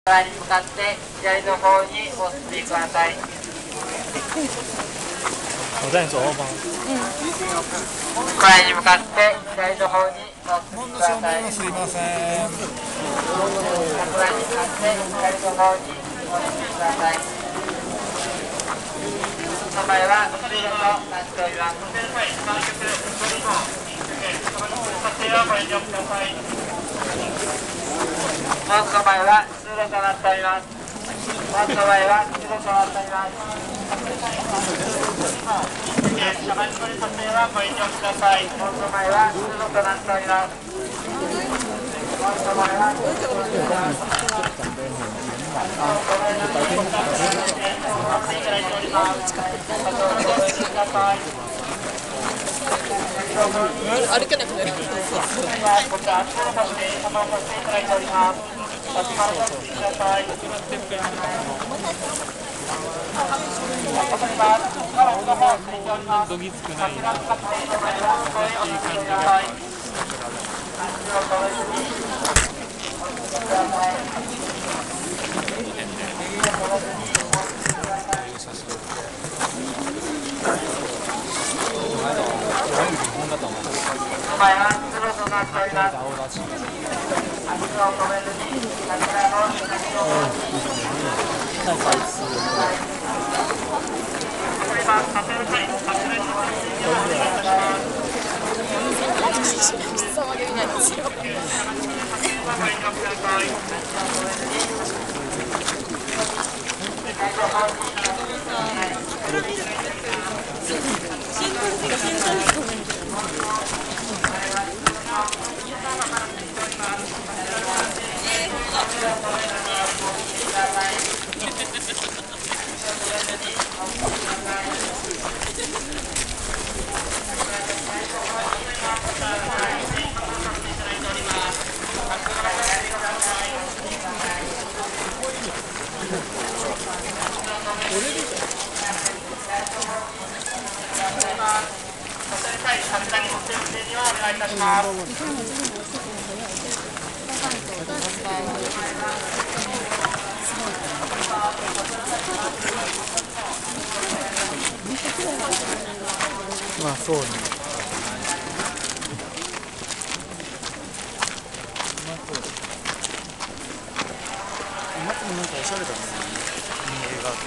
に向かって左の方にお進みください。 我在左后方。 前に向かって左の方にお進みください。 すいません。 前に向かって左の方にお進みください。その前は通路となっております。もうその前は通路となっております。もうその前は通路となっております。車内撮り撮影はご遠慮ください。もうその前は通路となっております。もうその前は通路となっております。 歩けなくなる。 こちら足の場所で止まらさせていただいております。立ち回らせてください。わかります。カラスの方ついております。こちら使っていただいてご遠慮してください。足を止めずにお進みください。足を止めずにお進みください。前は通路となっております。足を止めずにこちらの先をお進みください。今、撮影の際、撮影の際にお願いいたします。 質問上げみたいなんですよ。 まあそうね。なんかおしゃれだね。映画。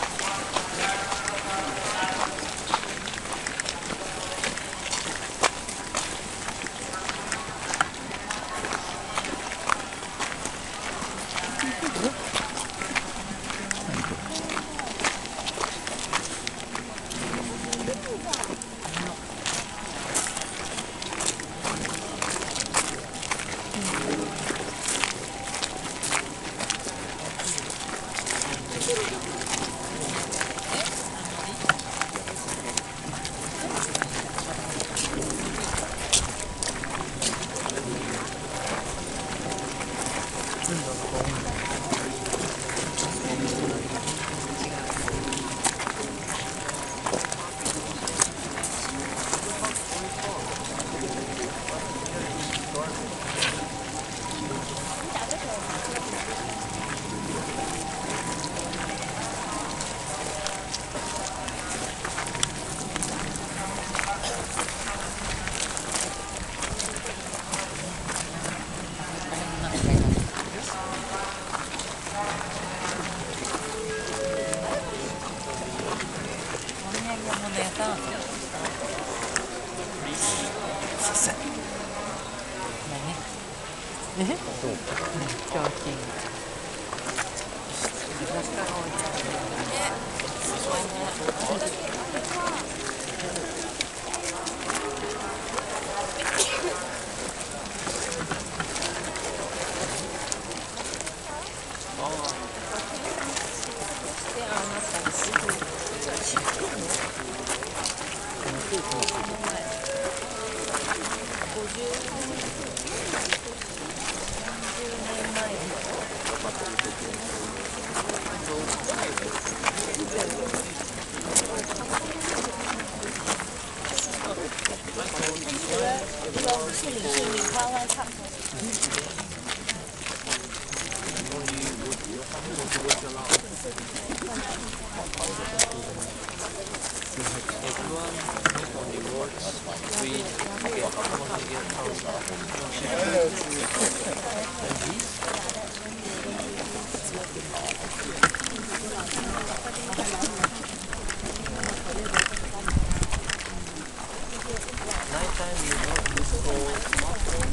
是李顺明，他唱。 Everyone not only works, we get nighttime you don't use smartphone.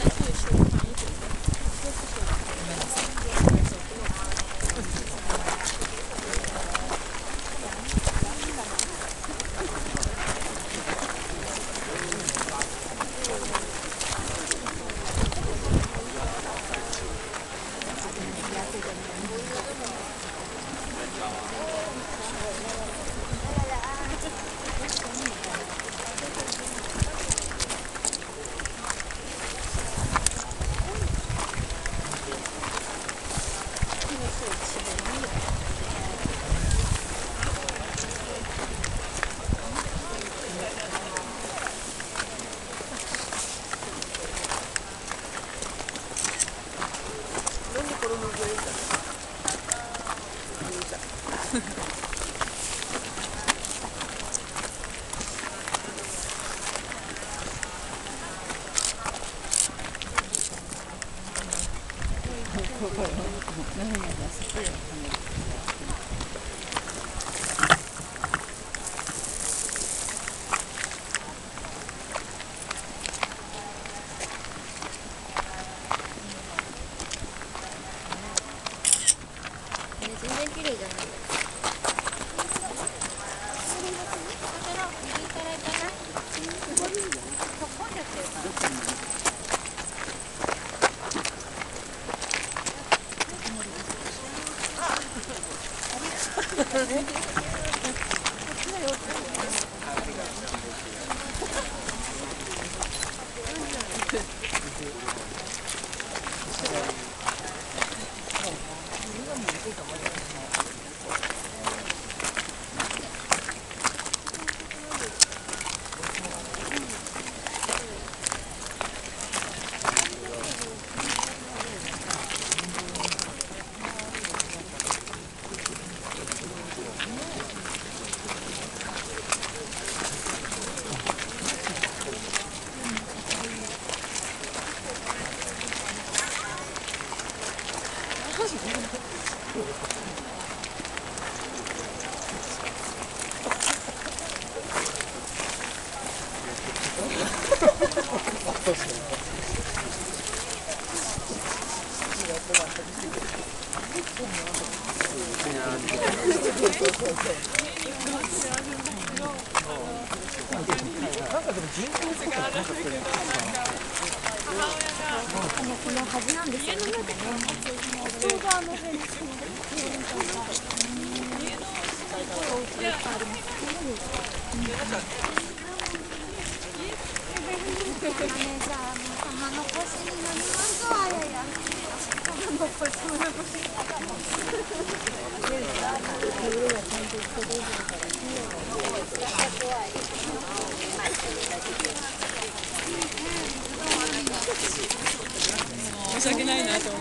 申し訳ないなと思って。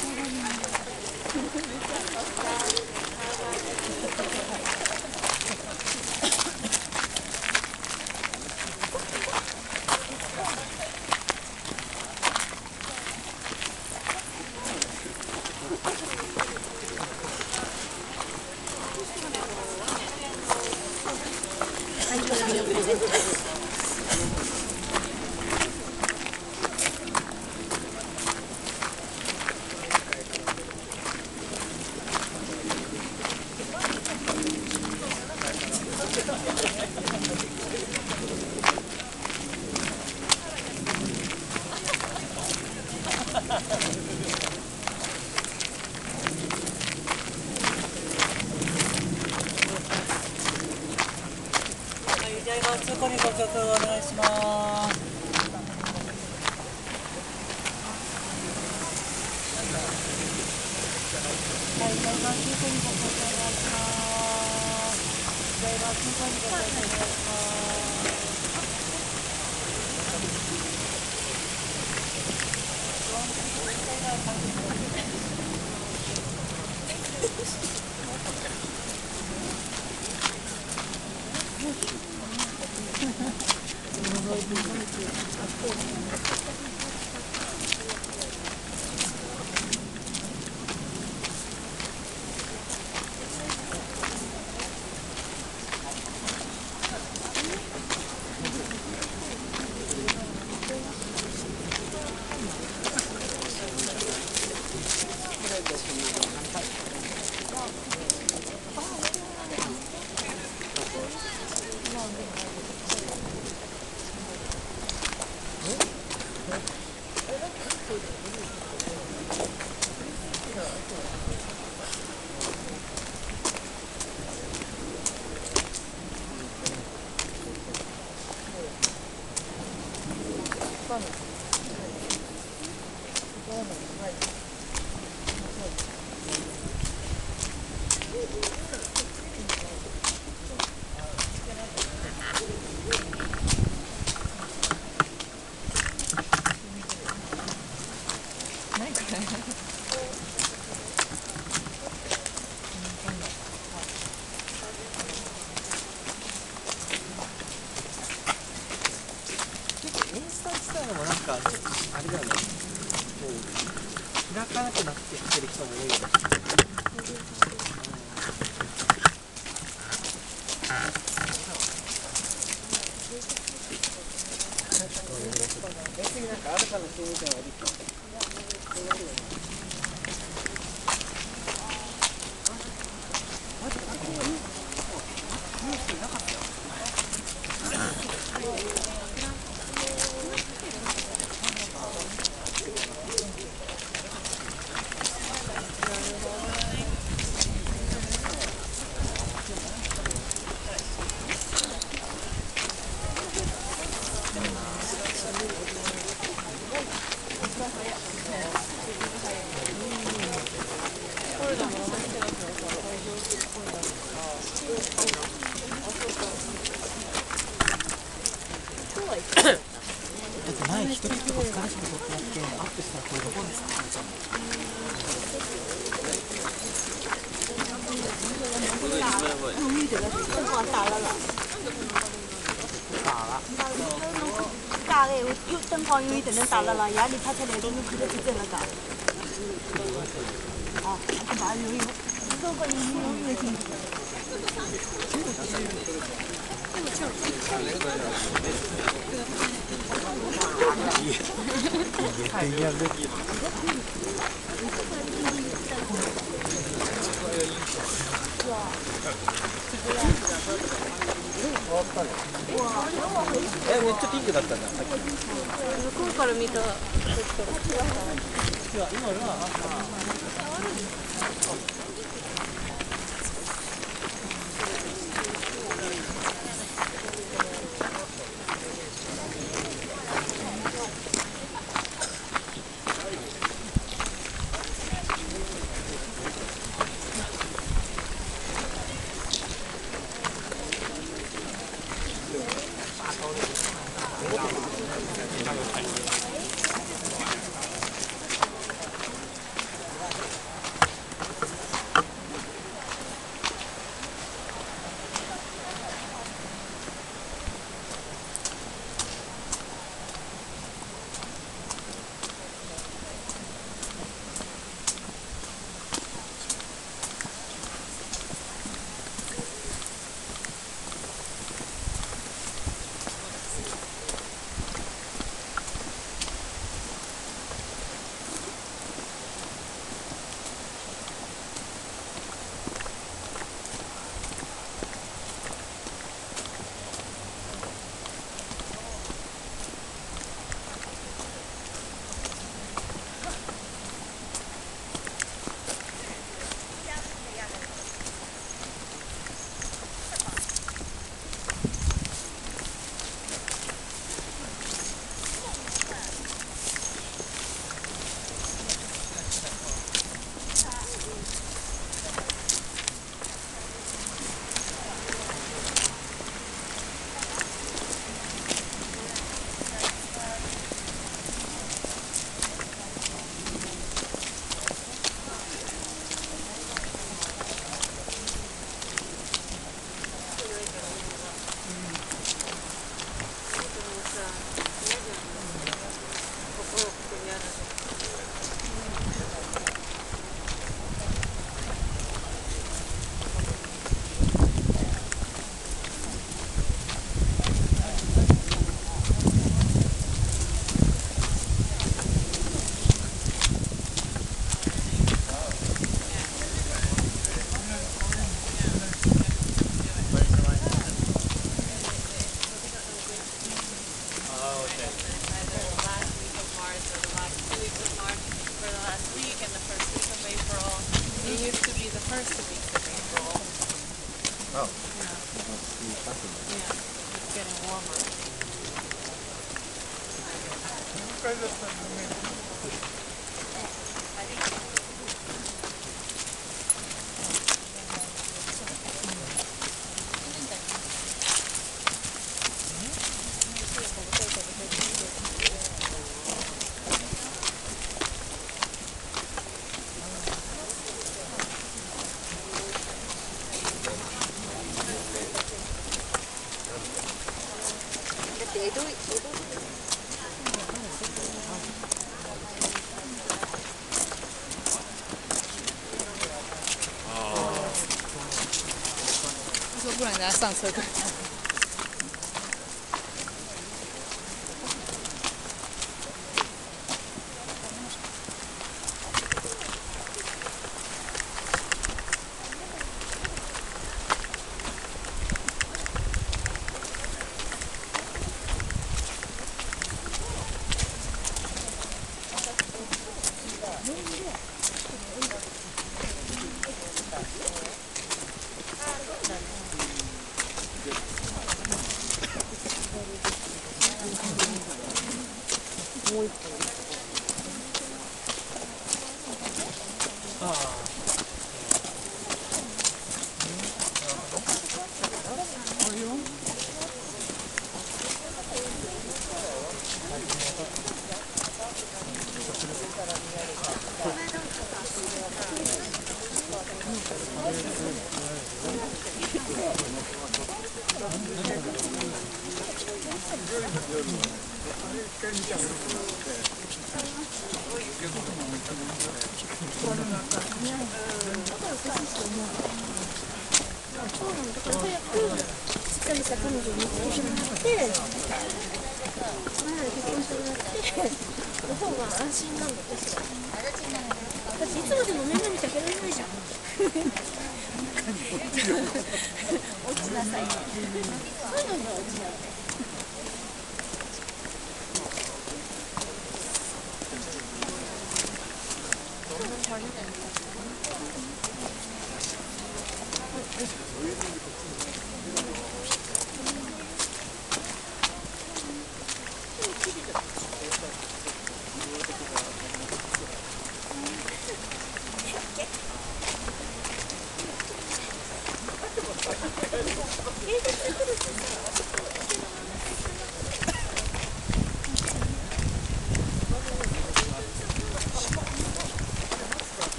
通行にご協力お願いします。はい、通行にご協力お願いします。通行にご協力お願いします。 前一人とか疲れしく撮ってやってアップしたらこれどこですか？ 打了，又灯泡又一点点打了啦，压力拍出来都是直接了打。啊，干嘛有？这个有进去。 めっちゃピンクだったんだ。さっき。 向こうから見た。 first 2 weeks of April. Oh. Yeah, it's getting warmer. 说不然人家上车更惨。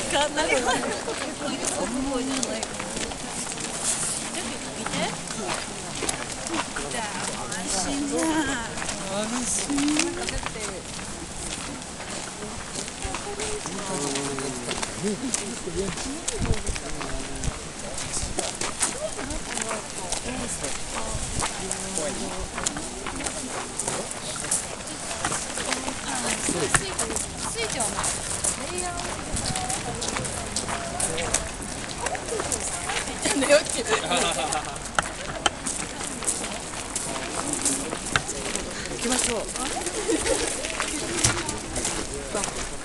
かなり前の結構いると思うじゃないかな。見て。安心じゃん。安心。水上のレイヤーを寝起き行きましょう。